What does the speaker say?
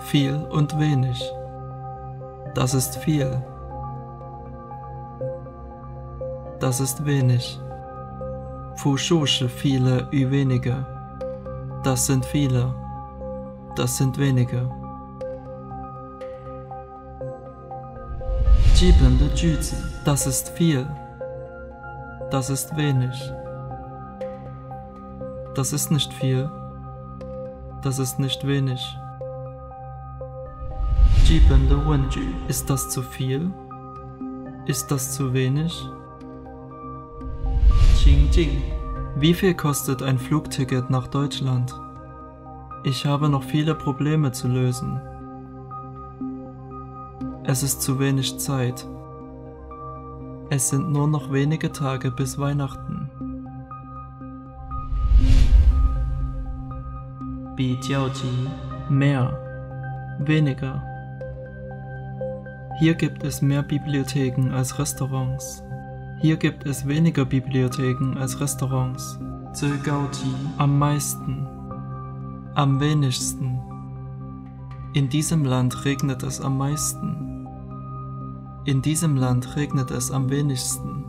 Viel und wenig. Das ist viel. Das ist wenig. Fushusche viele ü wenige. Das sind viele. Das sind wenige. 基本的句子 Das ist viel. Das ist wenig. Das ist nicht viel. Das ist nicht wenig. 基本的问句 Ist das zu viel? Ist das zu wenig? 情境 Wie viel kostet ein Flugticket nach Deutschland? Ich habe noch viele Probleme zu lösen. Es ist zu wenig Zeit. Es sind nur noch wenige Tage bis Weihnachten. 比较级 Mehr. Weniger. Hier gibt es mehr Bibliotheken als Restaurants. Hier gibt es weniger Bibliotheken als Restaurants. 最高级 Am meisten. Am wenigsten. In diesem Land regnet es am meisten. In diesem Land regnet es am wenigsten.